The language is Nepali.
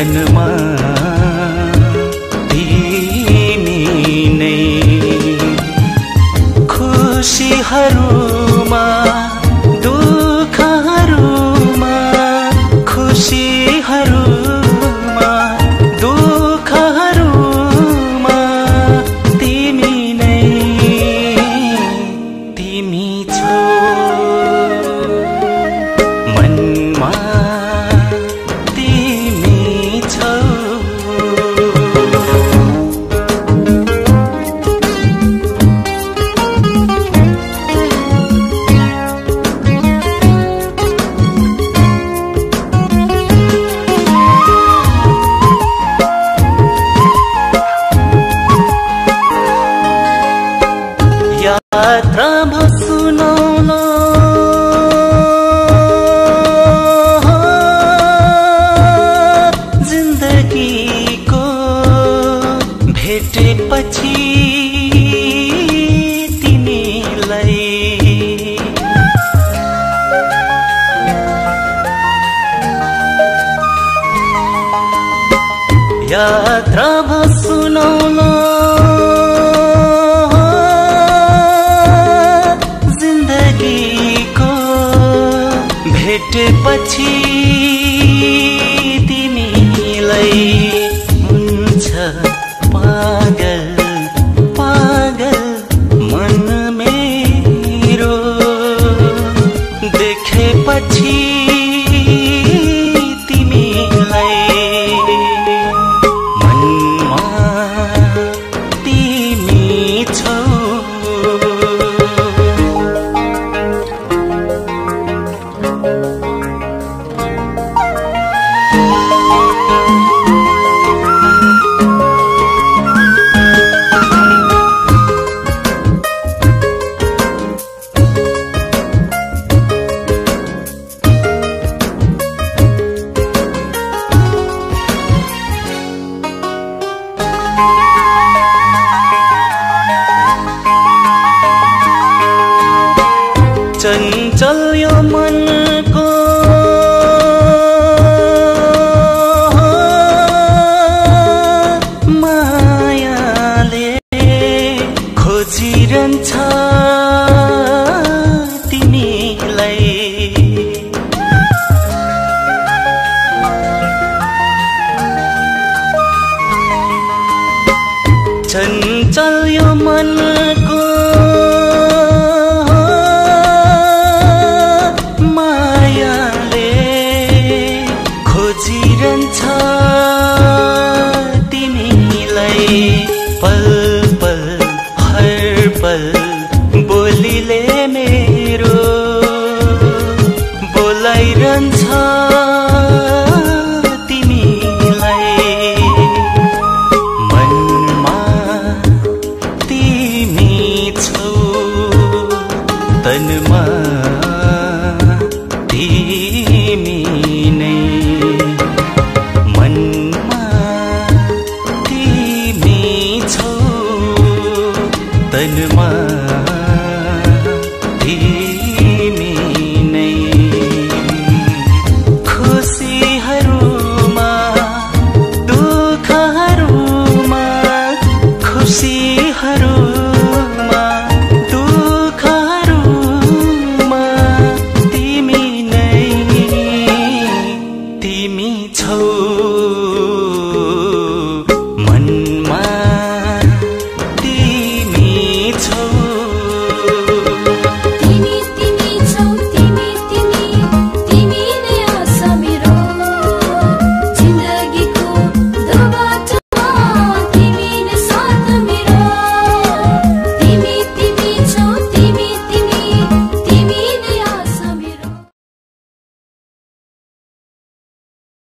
तनमा तिमी नै खुशीहरूमा दुःखहरूमा खुशीहरूमा दुःखहरूमा तिमी नै तिमी छौ मनमा तिमी छौ यात्रामा सुनौलो जिन्दगीको भेटेपछि तिमीलाई यात्रामा सुनौलो भेटेपछि तिमीलाई हुन्छ पागल पागल मन मेरो देखेपछि तिमीलाई मनमा तिमी छौ चञ्चल यो मनको मायाले खोजिरहन्छ तिमीलाई चञ्चल यो मनको खोजिरहन्छ तिमीलाई पल पल हर पल बोलीले मेरो बोलाइरहन्छ तिमीलाई मनमा तिमी छौ तनमा तिमी नै मनमा तिमी छौ तनमा